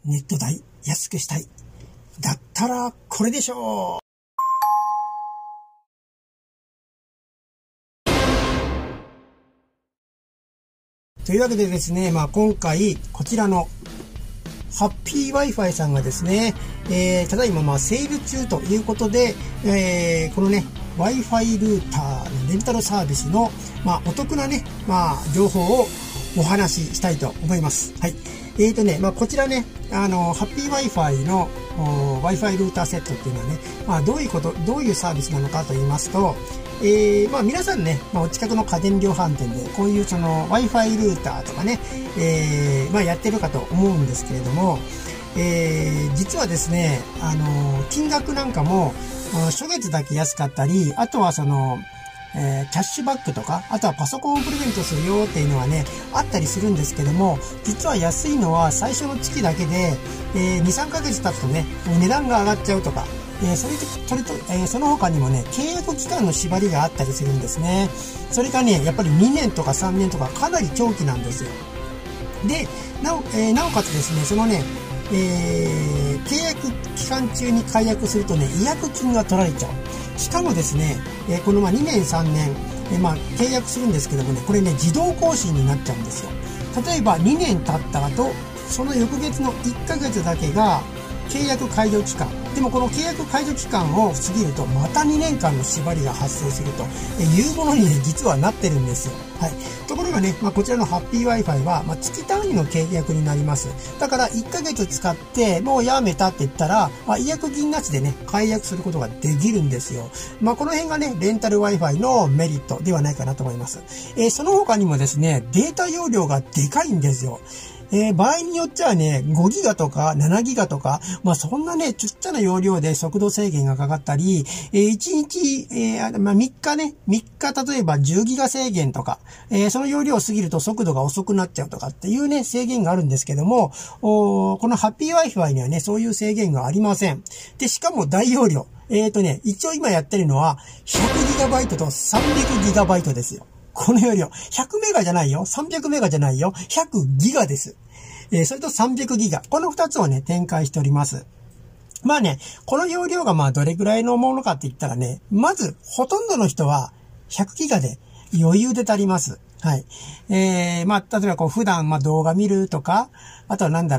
ネット代安くしたい。だったらこれでしょう。というわけでですね、今回こちらのハッピー Wi-Fi さんがですね、ただいまセール中ということで、このね Wi-Fi ルーターのレンタルサービスのお得なね情報をお話ししたいと思います。はい。こちらね、ハッピー Wi-Fi のWi-Fi ルーターセットっていうのはね、どういうサービスなのかと言いますと、皆さんね、お近くの家電量販店でこういうその Wi-Fi ルーターとかね、やってるかと思うんですけれども、実はですね、金額なんかも初月だけ安かったり、あとはそのキャッシュバックとか、あとはパソコンをプレゼントするよっていうのはね、あったりするんですけども、実は安いのは最初の月だけで、2、3ヶ月経つとね、値段が上がっちゃうとか、その他にもね、契約期間の縛りがあったりするんですね。それがね、やっぱり2年とか3年とかかなり長期なんですよ。で、なおかつですね、そのね、契約期間中に解約するとね、違約金が取られちゃう。しかもですね、この2年3年、契約するんですけどもね、これね、自動更新になっちゃうんですよ。例えば2年経った後、その翌月の1ヶ月だけが契約解除期間。でもこの契約解除期間を過ぎると、また2年間の縛りが発生するというものにね、実はなってるんですよ。はい。ところがね、こちらのハッピー Wi-Fi は、月単位の契約になります。だから1ヶ月使って、もうやめたって言ったら、違約金なしでね、解約することができるんですよ。この辺がね、レンタル Wi-Fi のメリットではないかなと思います。その他にもですね、データ容量がでかいんですよ。場合によっちゃね、5ギガとか7ギガとか、そんなね、ちっちゃな容量で速度制限がかかったり、1日、3日ね、3日例えば10ギガ制限とか、その容量を過ぎると速度が遅くなっちゃうとかっていうね、制限があるんですけども、このハッピー Wi-Fi にはね、そういう制限がありません。で、しかも大容量。一応今やってるのは、100GB と 300GB ですよ。この容量。100メガじゃないよ。300メガじゃないよ。100ギガです。それと300ギガ。この2つをね、展開しております。この容量がどれぐらいのものかって言ったらね、まず、ほとんどの人は100ギガで余裕で足ります。はい。例えば普段動画見るとか、あとはネ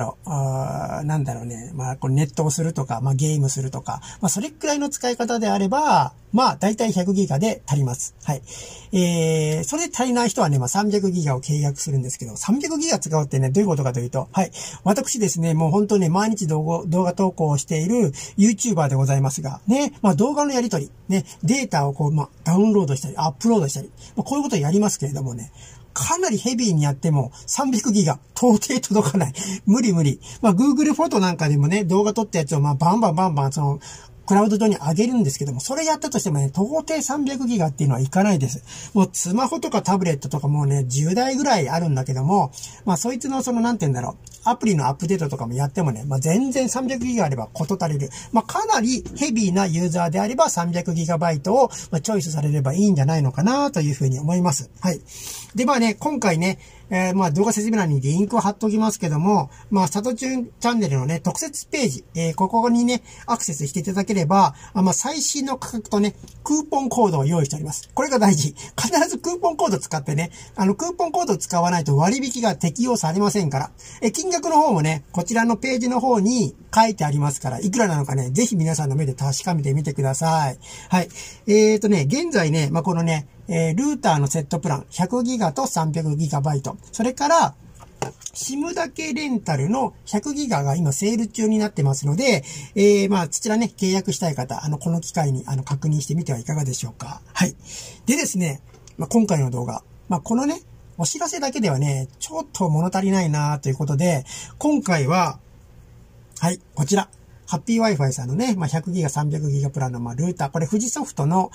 ットをするとか、ゲームするとか、それくらいの使い方であれば、だいたい100ギガで足ります。はい。それで足りない人はね、300ギガを契約するんですけど、300ギガ使うってね、どういうことかというと、はい。私ですね、もう本当ね、毎日動画投稿をしている YouTuber でございますが、ね、動画のやり取り、ね、データをダウンロードしたり、アップロードしたり、こういうことをやりますけれどもね、かなりヘビーにやっても300ギガ到底届かない。無理。Google フォトなんかでもね、動画撮ったやつをバンバンそのクラウド上に上げるんですけども、それやったとしてもね、到底300ギガっていうのはいかないです。もうスマホとかタブレットとかもうね、10台ぐらいあるんだけども、そいつのアプリのアップデートとかもやってもね、全然300ギガあれば事足りる。かなりヘビーなユーザーであれば300ギガバイトをチョイスされればいいんじゃないのかなというふうに思います。はい。で、今回ね、動画説明欄にリンクを貼っときますけども、サトチューンチャンネルのね、特設ページ、ここにね、アクセスしていただければ、最新の価格とね、クーポンコードを用意しております。これが大事。必ずクーポンコード使ってね、クーポンコードを使わないと割引が適用されませんから。金額の方もね、こちらのページの方に書いてありますから、いくらなのかね、ぜひ皆さんの目で確かめてみてください。はい。現在ね、このね、ルーターのセットプラン、100ギガと300ギガバイト。それから、SIM だけレンタルの100ギガが今セール中になってますので、そちらね、契約したい方、この機会に確認してみてはいかがでしょうか。はい。でですね、今回の動画、このね、お知らせだけではね、ちょっと物足りないなということで、今回は、はい、こちら。ハッピー Wi-Fi さんのね、100ギガ、300ギガプランのルーター。これ富士ソフトの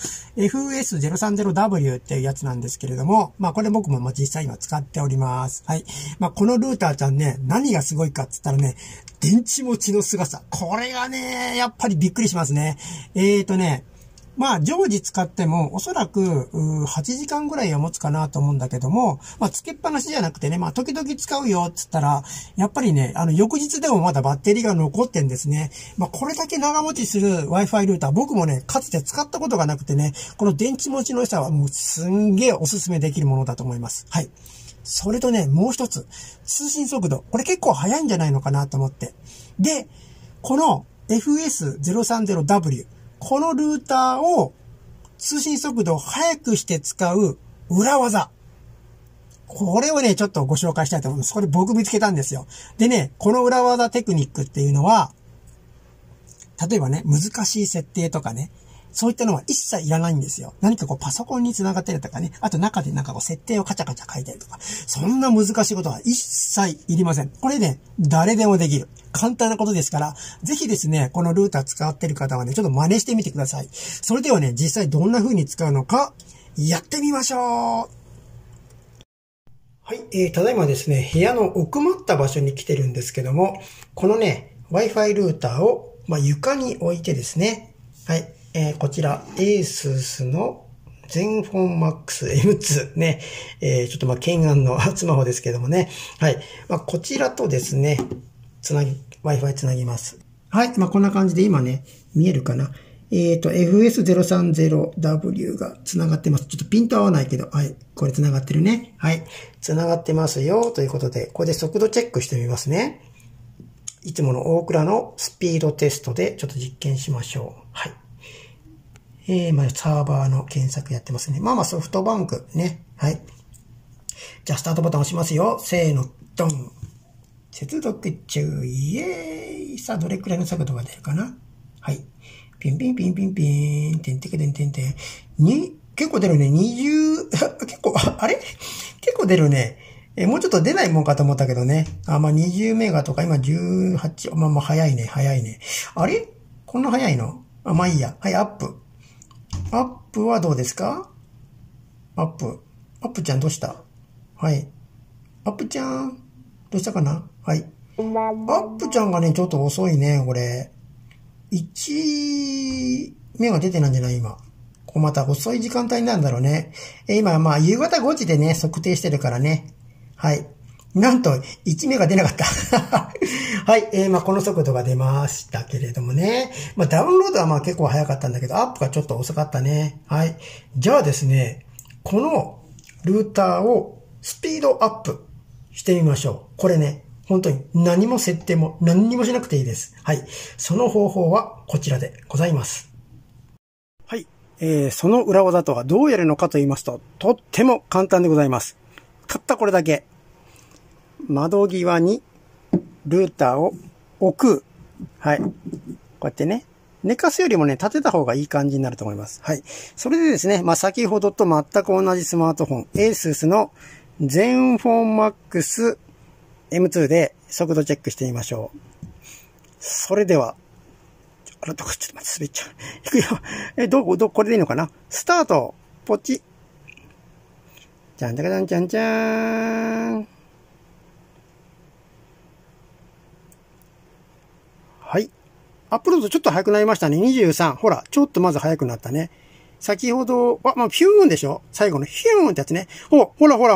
FS030W っていうやつなんですけれども、これ僕も実際今使っております。はい。このルーターちゃんね、何がすごいかって言ったらね、電池持ちの凄さ。これがね、やっぱりびっくりしますね。 まあ常時使ってもおそらく8時間ぐらいは持つかなと思うんだけども、まあつけっぱなしじゃなくてね、まあ時々使うよって言ったら、やっぱりね、翌日でもまだバッテリーが残ってんですね。まあこれだけ長持ちする Wi-Fi ルーター、僕もね、かつて使ったことがなくてね、この電池持ちの良さはもうすんげえおすすめできるものだと思います。はい。それとね、もう一つ、通信速度。これ結構速いんじゃないのかなと思って。で、この FS030W、このルーターを通信速度を速くして使う裏技。これをね、ちょっとご紹介したいと思います。これ僕見つけたんですよ。でね、この裏技テクニックっていうのは、例えばね、難しい設定とかね、そういったのは一切いらないんですよ。何かこうパソコンに繋がってるとかね、あと中でなんかこう設定をカチャカチャ書いてるとか、そんな難しいことは一切いりません。これね、誰でもできる。簡単なことですから、ぜひですね、このルーター使ってる方はね、ちょっと真似してみてください。それではね、実際どんな風に使うのか、やってみましょう。はい、ただいまですね、部屋の奥まった場所に来てるんですけども、このね、Wi-Fi ルーターを、床に置いてですね、はい、こちら、ASUS のZenFone Max M2 ね、ちょっと懸案のスマホですけどもね、はい、こちらとですね、Wi-Fi つなぎます。はい、こんな感じで今ね、見えるかな。FS030W が繋がってます。ちょっとピント合わないけど、はい、これ繋がってるね。はい、繋がってますよ、ということで、これで速度チェックしてみますね。いつもの大倉のスピードテストでちょっと実験しましょう。はい。サーバーの検索やってますね。ソフトバンクね。はい。じゃあ、スタートボタン押しますよ。せーの、ドン。接続中、イエーイ。さあ、どれくらいの速度が出るかな？はい。ピンピンピンピンピン、てんてけてんてんてん。結構出るね。結構、あれ結構出るね。もうちょっと出ないもんかと思ったけどね。20メガとか今18、早いね、早いね。あれこんな早いの？いいや。はい、アップ。アップはどうですか？アップちゃんどうした？はい。アップちゃん、どうしたかな？はい。アップちゃんがね、ちょっと遅いね、これ。1メガ出てないんじゃない今。ここまた遅い時間帯になるんだろうね。今、夕方5時でね、測定してるからね。はい。なんと、1メガ出なかった。はい。この速度が出ましたけれどもね。ダウンロードは結構早かったんだけど、アップがちょっと遅かったね。はい。じゃあですね、このルーターをスピードアップしてみましょう。これね、本当に何も設定も何にもしなくていいです。はい。その方法はこちらでございます。はい。その裏技とはどうやるのかと言いますと、とっても簡単でございます。たったこれだけ。窓際にルーターを置く。はい。こうやってね。寝かすよりもね、立てた方がいい感じになると思います。はい。それでですね、先ほどと全く同じスマートフォン、ASUS の ZenFone Max M2 で速度チェックしてみましょう。それでは、ちょっと待って、滑っちゃう。いくよ。これでいいのかな？スタート。ポチ。じゃんじゃかじゃんじゃんじゃーん。はい。アップロードちょっと早くなりましたね。23。ほら、ちょっとまず早くなったね。先ほど、フィューンでしょ？最後のフィューンってやつね。ほら。ほら。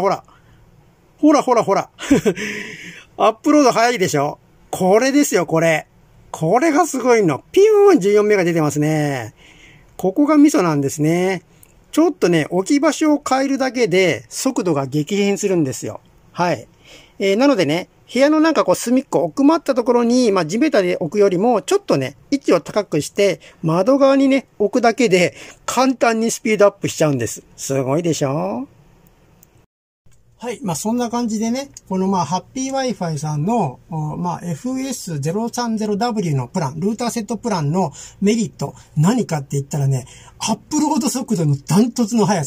アップロード早いでしょ？これですよ、これ。これがすごいの。ピューン14メガ出てますね。ここがミソなんですね。ちょっとね、置き場所を変えるだけで速度が激変するんですよ。はい。なのでね、部屋の隅っこ奥まったところに、地べたで置くよりも、ちょっとね、位置を高くして、窓側にね、置くだけで、簡単にスピードアップしちゃうんです。すごいでしょ？はい。そんな感じでね、このハッピー Wi-Fi さんの、FS030W のプラン、ルーターセットプランのメリット、何かって言ったらね、アップロード速度のダントツの速さ。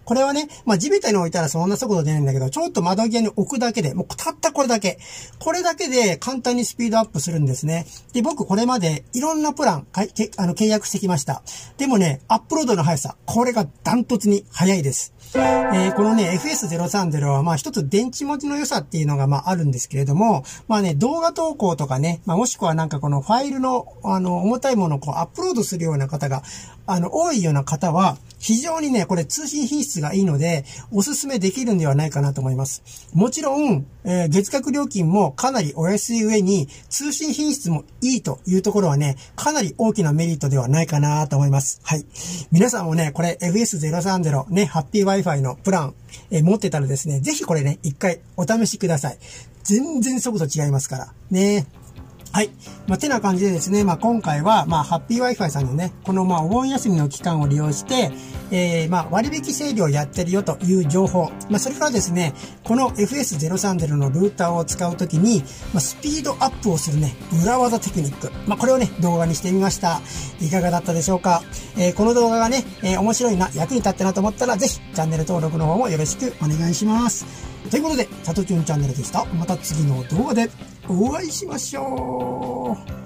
これはね、地べたに置いたらそんな速度出ないんだけど、ちょっと窓際に置くだけで、もうたったこれだけで簡単にスピードアップするんですね。で、僕これまでいろんなプラン、契約してきました。でもね、アップロードの速さ、これがダントツに速いです。このね、FS030 は一つ電池持ちの良さっていうのがあるんですけれども、動画投稿とかね、もしくはなんかこのファイルの重たいものをアップロードするような方が多いような方は、非常にね、これ通信品質がいいので、おすすめできるんではないかなと思います。もちろん、月額料金もかなりお安い上に、通信品質もいいというところはね、かなり大きなメリットではないかなと思います。はい。皆さんもね、これ FS030 ね、ハッピー Wi-Fi のプラン、持ってたらですね、ぜひこれね、一回お試しください。全然速度違いますから。ね。はい。てな感じでですね、今回は、ハッピー Wi-Fi さんのね、このお盆休みの期間を利用して、割引セールをやってるよという情報。それからですね、この FS030 のルーターを使うときに、スピードアップをするね、裏技テクニック。これをね、動画にしてみました。いかがだったでしょうか。この動画がね、面白いな、役に立ったなと思ったら、ぜひ、チャンネル登録の方もよろしくお願いします。ということで、さとちゅんチャンネルでした。また次の動画でお会いしましょう。